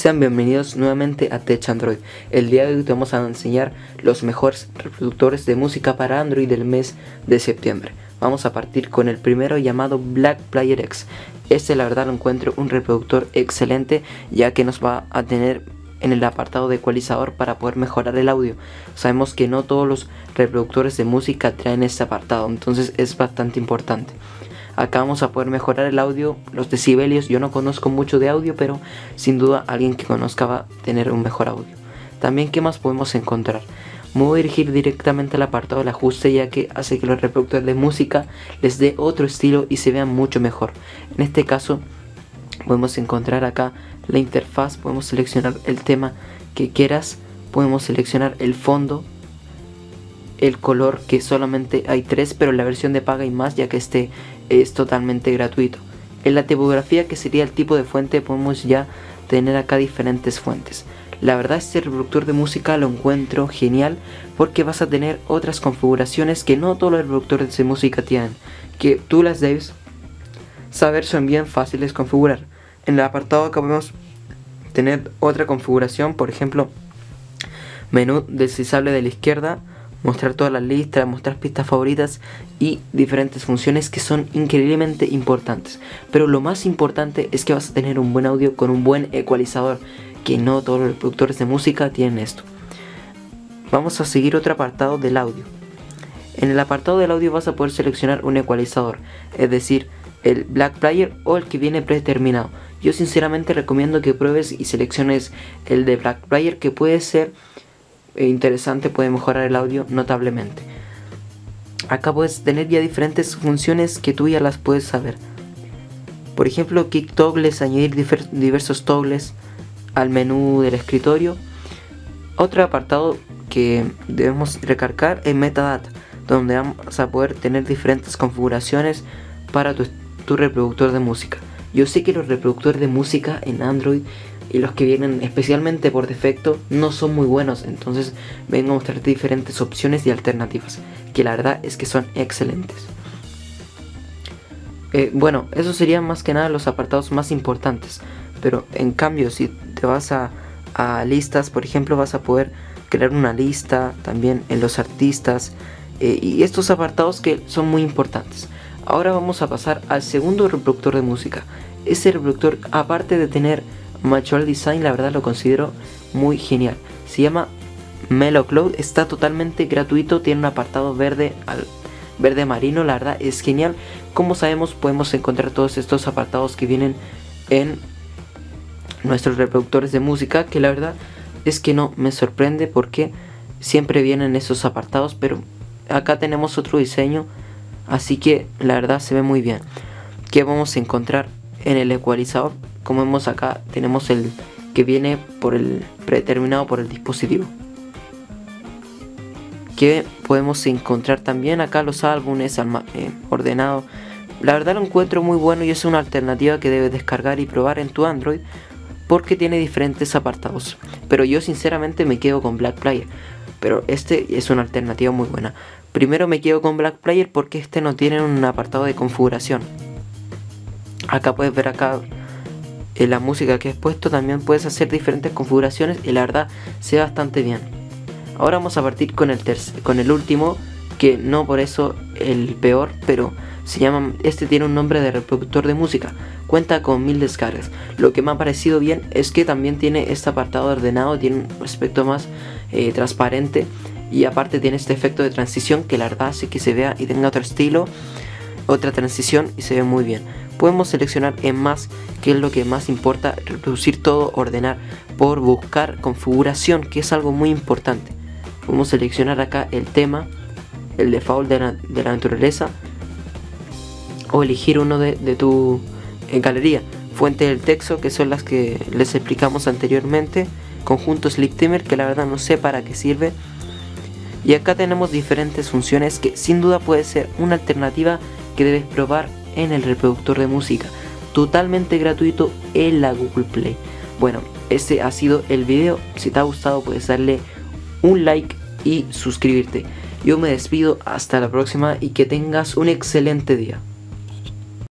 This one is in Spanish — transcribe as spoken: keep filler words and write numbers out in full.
Sean bienvenidos nuevamente a Tech Android. El día de hoy te vamos a enseñar los mejores reproductores de música para Android del mes de septiembre. Vamos a partir con el primero, llamado Blackplayer X. Este, la verdad, lo encuentro un reproductor excelente, ya que nos va a tener en el apartado de ecualizador para poder mejorar el audio. Sabemos que no todos los reproductores de música traen este apartado, entonces es bastante importante. Acá vamos a poder mejorar el audio, los decibelios. Yo no conozco mucho de audio, pero sin duda alguien que conozca va a tener un mejor audio. También, ¿qué más podemos encontrar? Me voy a dirigir directamente al apartado del ajuste, ya que hace que los reproductores de música les dé otro estilo y se vean mucho mejor. En este caso podemos encontrar acá la interfaz, podemos seleccionar el tema que quieras, podemos seleccionar el fondo, el color, que solamente hay tres, pero en la versión de paga hay más, ya que este es totalmente gratuito. En la tipografía, que sería el tipo de fuente, podemos ya tener acá diferentes fuentes. La verdad, este reproductor de música lo encuentro genial, porque vas a tener otras configuraciones que no todos los reproductores de música tienen, que tú las debes saber, son bien fáciles de configurar. En el apartado acá podemos tener otra configuración, por ejemplo, menú deslizable de la izquierda, mostrar todas las listas, mostrar pistas favoritas y diferentes funciones que son increíblemente importantes. Pero lo más importante es que vas a tener un buen audio con un buen ecualizador, que no todos los reproductores de música tienen esto. Vamos a seguir otro apartado del audio. En el apartado del audio vas a poder seleccionar un ecualizador, es decir, el Blackplayer o el que viene predeterminado. Yo sinceramente recomiendo que pruebes y selecciones el de Blackplayer, que puede ser interesante, puede mejorar el audio notablemente. Acá puedes tener ya diferentes funciones que tú ya las puedes saber. Por ejemplo, kick toggles, añadir diversos toggles al menú del escritorio. Otro apartado que debemos recargar es metadata, donde vamos a poder tener diferentes configuraciones para tu, tu reproductor de música. Yo sé que los reproductores de música en Android y los que vienen especialmente por defecto no son muy buenos, entonces vengo a mostrarte diferentes opciones y alternativas, que la verdad es que son excelentes. Eh, bueno, eso serían más que nada los apartados más importantes, pero en cambio, si te vas a, a listas, por ejemplo, vas a poder crear una lista también en los artistas, eh, y estos apartados que son muy importantes. Ahora vamos a pasar al segundo reproductor de música. Ese reproductor, aparte de tener Mature Design, la verdad lo considero muy genial. Se llama Melocloud, está totalmente gratuito, tiene un apartado verde al verde marino, la verdad es genial. Como sabemos, podemos encontrar todos estos apartados que vienen en nuestros reproductores de música, que la verdad es que no me sorprende porque siempre vienen esos apartados, pero acá tenemos otro diseño, así que la verdad se ve muy bien. ¿Qué vamos a encontrar en el ecualizador? Como vemos acá, tenemos el que viene por el predeterminado por el dispositivo. Que podemos encontrar también acá los álbumes eh, ordenados. La verdad lo encuentro muy bueno y es una alternativa que debes descargar y probar en tu Android, porque tiene diferentes apartados. Pero yo sinceramente me quedo con Blackplayer, pero este es una alternativa muy buena. Primero me quedo con Blackplayer porque este no tiene un apartado de configuración. Acá puedes ver acá en la música que he puesto, también puedes hacer diferentes configuraciones y la verdad se ve bastante bien. Ahora vamos a partir con el tercer, con el último, que no por eso el peor, pero se llama, este tiene un nombre de reproductor de música, cuenta con mil descargas. Lo que me ha parecido bien es que también tiene este apartado ordenado, tiene un aspecto más eh, transparente, y aparte tiene este efecto de transición que la verdad hace que se vea y tenga otro estilo, otra transición, y se ve muy bien. Podemos seleccionar en más, que es lo que más importa, reproducir todo, ordenar por buscar configuración, que es algo muy importante. Podemos seleccionar acá el tema, el default de la, de la naturaleza, o elegir uno de, de tu eh, galería. Fuente del texto, que son las que les explicamos anteriormente. Conjunto Sleep Timer, que la verdad no sé para qué sirve. Y acá tenemos diferentes funciones que sin duda puede ser una alternativa que debes probar en el reproductor de música, totalmente gratuito en la Google Play. Bueno, este ha sido el video. Si te ha gustado, puedes darle un like y suscribirte. Yo me despido, hasta la próxima y que tengas un excelente día.